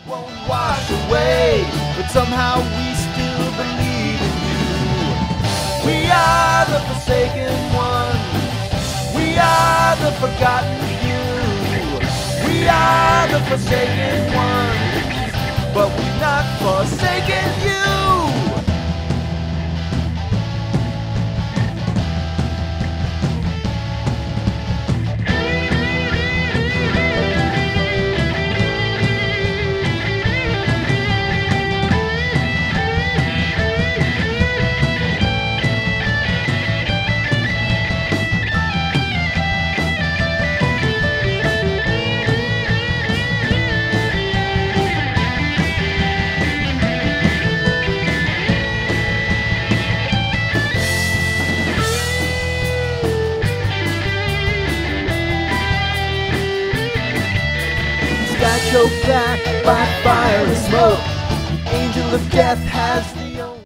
won't wash away, but somehow we still believe in you. We are the forsaken ones. We are the forgotten few. We are the forsaken ones, but we've not forsaken you. Choked back by fire and smoke, the angel of death has